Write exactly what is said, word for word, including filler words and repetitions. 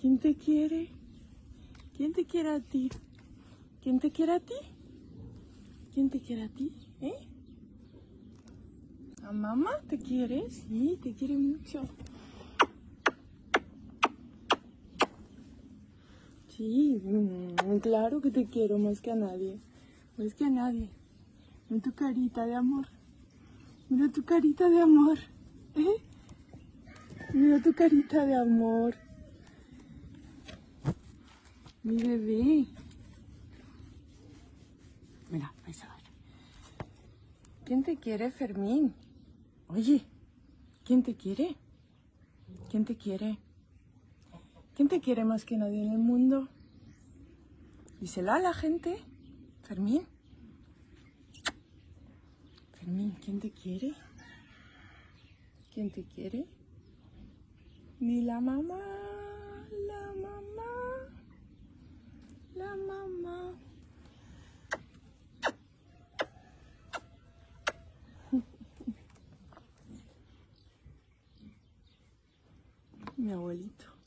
¿Quién te quiere? ¿Quién te quiere a ti? ¿Quién te quiere a ti? ¿Quién te quiere a ti? ¿Eh? ¿A mamá te quiere? Sí, te quiere mucho. Sí, mm, claro que te quiero más que a nadie. Más que a nadie. Mira tu carita de amor. Mira tu carita de amor. ¿Eh? Mira tu carita de amor. Mi bebé. Mira, ahí se va. ¿Quién te quiere, Fermín? Oye, ¿quién te quiere? ¿Quién te quiere? ¿Quién te quiere más que nadie en el mundo? Díselo a la gente. Fermín. Fermín, ¿quién te quiere? ¿Quién te quiere? Ni la mamá, la mamá, la mamá. Mi abuelito.